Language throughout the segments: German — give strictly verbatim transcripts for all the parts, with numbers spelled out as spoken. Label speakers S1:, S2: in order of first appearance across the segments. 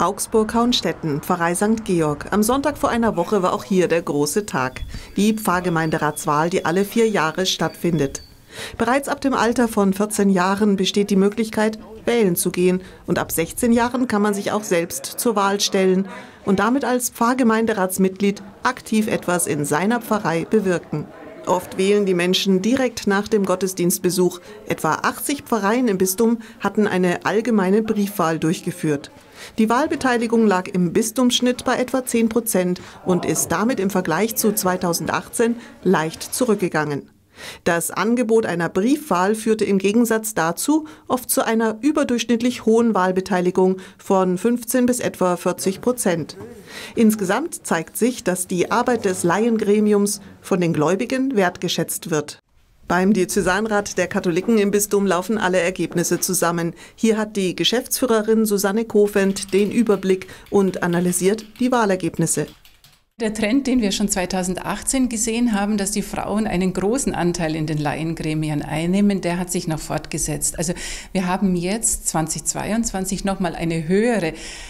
S1: Augsburg-Hauenstetten, Pfarrei Sankt Georg. Am Sonntag vor einer Woche war auch hier der große Tag. Die Pfarrgemeinderatswahl, die alle vier Jahre stattfindet. Bereits ab dem Alter von vierzehn Jahren besteht die Möglichkeit, wählen zu gehen. Und ab sechzehn Jahren kann man sich auch selbst zur Wahl stellen und damit als Pfarrgemeinderatsmitglied aktiv etwas in seiner Pfarrei bewirken. Oft wählen die Menschen direkt nach dem Gottesdienstbesuch. Etwa achtzig Pfarreien im Bistum hatten eine allgemeine Briefwahl durchgeführt. Die Wahlbeteiligung lag im Bistumsschnitt bei etwa zehn Prozent und ist damit im Vergleich zu zweitausendachtzehn leicht zurückgegangen. Das Angebot einer Briefwahl führte im Gegensatz dazu oft zu einer überdurchschnittlich hohen Wahlbeteiligung von fünfzehn bis etwa vierzig Prozent. Insgesamt zeigt sich, dass die Arbeit des Laiengremiums von den Gläubigen wertgeschätzt wird. Beim Diözesanrat der Katholiken im Bistum laufen alle Ergebnisse zusammen. Hier hat die Geschäftsführerin Susanne Kofend den Überblick und analysiert die Wahlergebnisse.
S2: Der Trend, den wir schon zweitausendachtzehn gesehen haben, dass die Frauen einen großen Anteil in den Laiengremien einnehmen, der hat sich noch fortgesetzt. Also wir haben jetzt zweitausendzweiundzwanzig nochmal eine höhere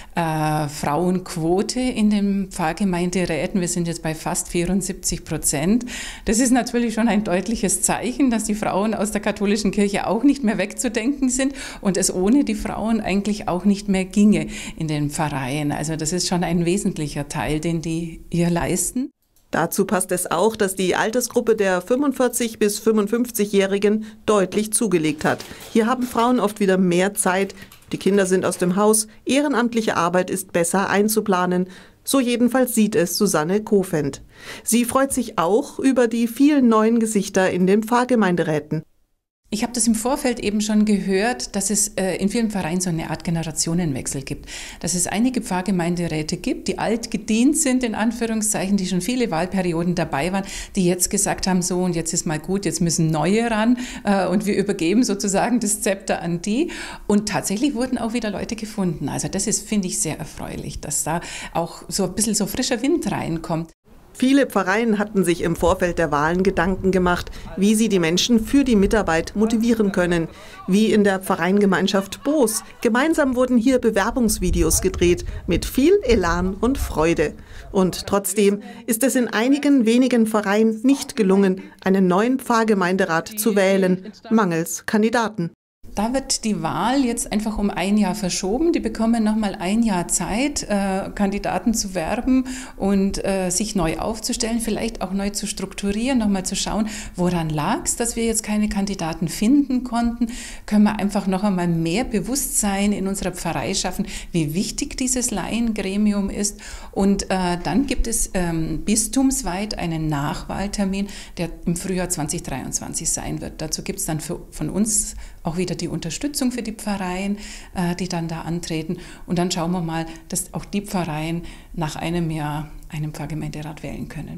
S2: äh, Frauenquote in den Pfarrgemeinderäten. Wir sind jetzt bei fast vierundsiebzig Prozent. Das ist natürlich schon ein deutliches Zeichen, dass die Frauen aus der katholischen Kirche auch nicht mehr wegzudenken sind und es ohne die Frauen eigentlich auch nicht mehr ginge in den Pfarreien. Also das ist schon ein wesentlicher Teil, den die ihr leisten.
S1: Dazu passt es auch, dass die Altersgruppe der fünfundvierzig- bis fünfundfünfzigjährigen deutlich zugelegt hat. Hier haben Frauen oft wieder mehr Zeit, die Kinder sind aus dem Haus, ehrenamtliche Arbeit ist besser einzuplanen. So jedenfalls sieht es Susanne Kofend. Sie freut sich auch über die vielen neuen Gesichter in den Pfarrgemeinderäten.
S2: Ich habe das im Vorfeld eben schon gehört, dass es äh, in vielen Pfarreien so eine Art Generationenwechsel gibt. Dass es einige Pfarrgemeinderäte gibt, die alt gedient sind, in Anführungszeichen, die schon viele Wahlperioden dabei waren, die jetzt gesagt haben, so und jetzt ist mal gut, jetzt müssen Neue ran äh, und wir übergeben sozusagen das Zepter an die. Und tatsächlich wurden auch wieder Leute gefunden. Also das ist, finde ich, sehr erfreulich, dass da auch so ein bisschen so frischer Wind reinkommt.
S1: Viele Pfarreien hatten sich im Vorfeld der Wahlen Gedanken gemacht, wie sie die Menschen für die Mitarbeit motivieren können. Wie in der Pfarreiengemeinschaft Boos. Gemeinsam wurden hier Bewerbungsvideos gedreht, mit viel Elan und Freude. Und trotzdem ist es in einigen wenigen Pfarreien nicht gelungen, einen neuen Pfarrgemeinderat zu wählen, mangels Kandidaten.
S2: Da wird die Wahl jetzt einfach um ein Jahr verschoben. Die bekommen noch mal ein Jahr Zeit, äh, Kandidaten zu werben und äh, sich neu aufzustellen, vielleicht auch neu zu strukturieren, noch mal zu schauen, woran lag es, dass wir jetzt keine Kandidaten finden konnten. Können wir einfach noch einmal mehr Bewusstsein in unserer Pfarrei schaffen, wie wichtig dieses Laiengremium ist. Und äh, dann gibt es ähm, bistumsweit einen Nachwahltermin, der im Frühjahr zweitausenddreiundzwanzig sein wird. Dazu gibt es dann für, von uns auch wieder die Unterstützung für die Pfarreien, äh, die dann da antreten. Und dann schauen wir mal, dass auch die Pfarreien nach einem Jahr einen Pfarrgemeinderat wählen können.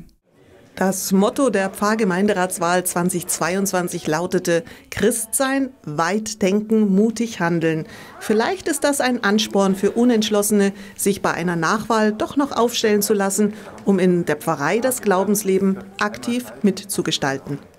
S1: Das Motto der Pfarrgemeinderatswahl zweitausendzweiundzwanzig lautete: Christsein, weit denken, mutig handeln. Vielleicht ist das ein Ansporn für Unentschlossene, sich bei einer Nachwahl doch noch aufstellen zu lassen, um in der Pfarrei das Glaubensleben aktiv mitzugestalten.